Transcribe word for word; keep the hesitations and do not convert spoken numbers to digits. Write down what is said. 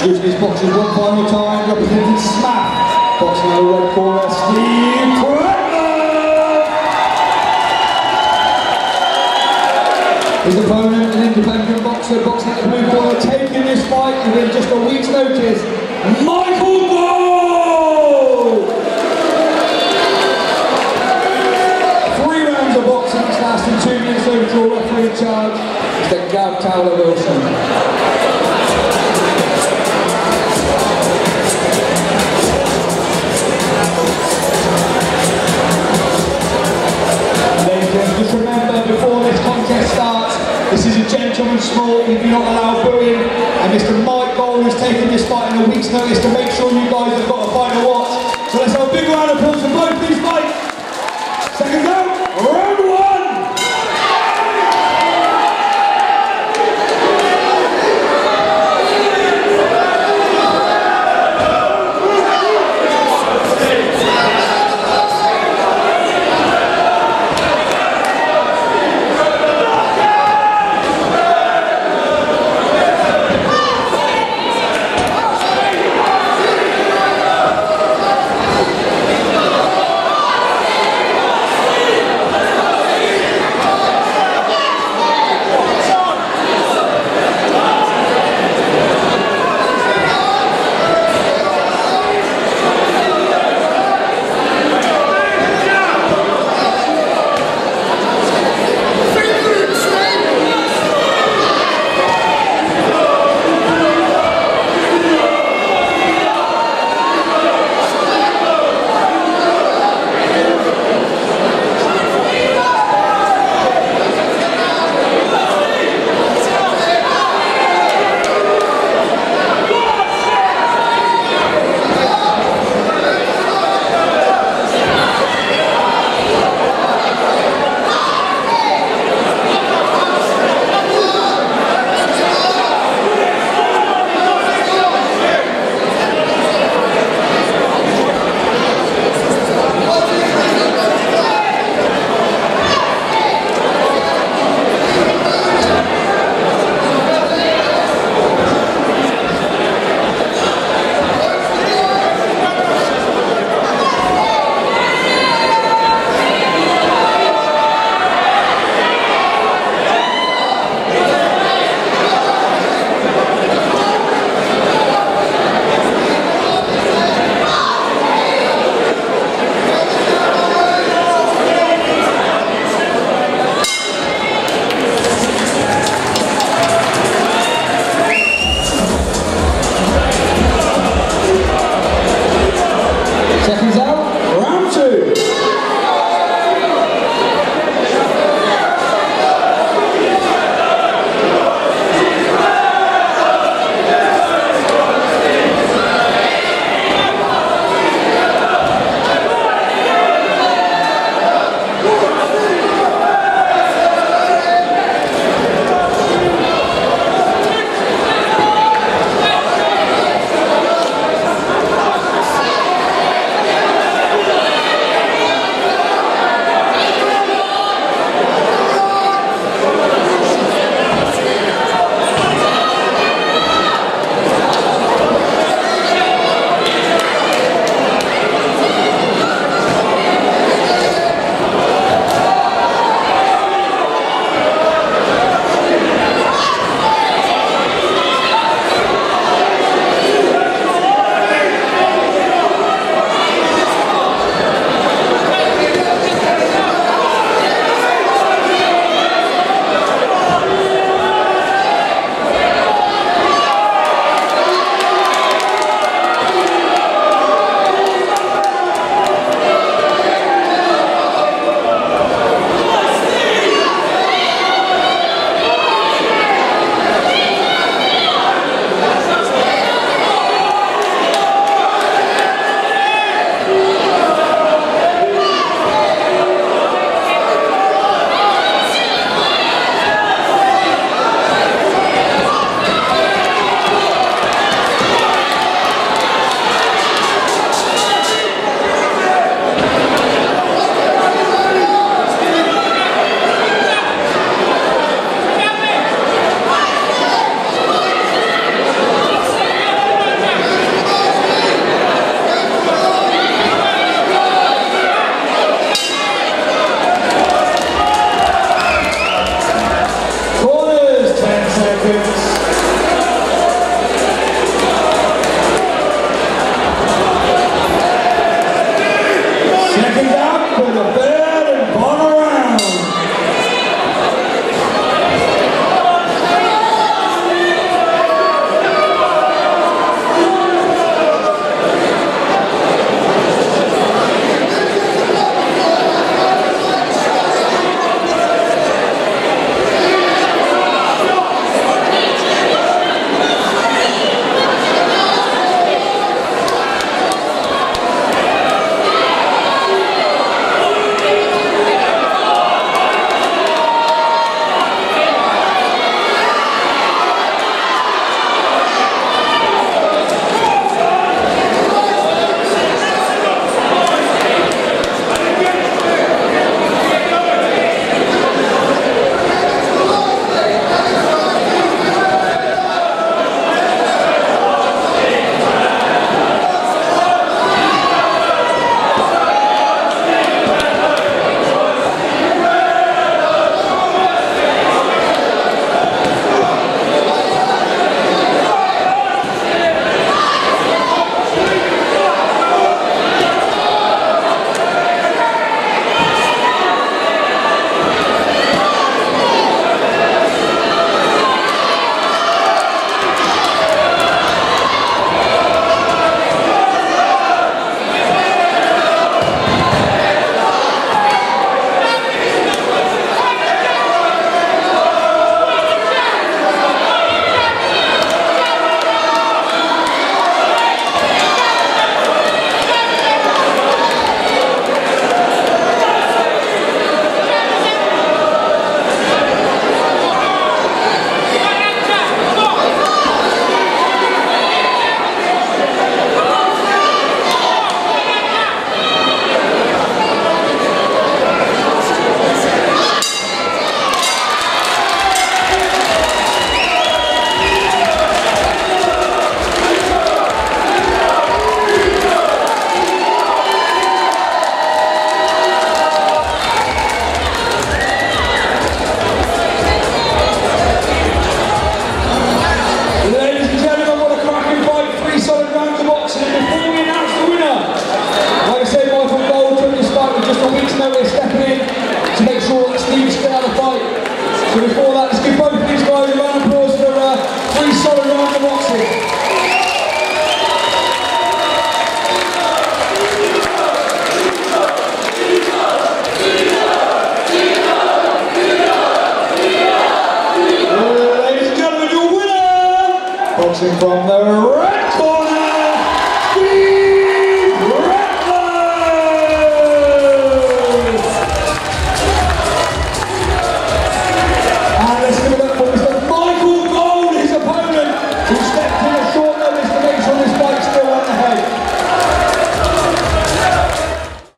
Introducing his boxers one final time, representing S M A F. Boxing in the red corner, Steve Pretlove. His opponent, an independent boxer, boxing in the blue corner, taking this fight within just a week's notice, Michael Gold! Three rounds of boxing, lasting two minutes overall, referee in charge, Mister Gav Towler Wilson. Just remember, before this contest starts, this is a gentleman's sport. We do not allow booing, and Mister Mike Gold has taken this fight in a week's notice to make sure you guys have got a fight to watch. So let's have a big round of applause for both these fights. Second go, round one. he was get out of the fight. So before that, let's give both of these guys a round of applause for uh, three solid rounds of boxing. Ladies and gentlemen, your winner! Boxing from the red corner!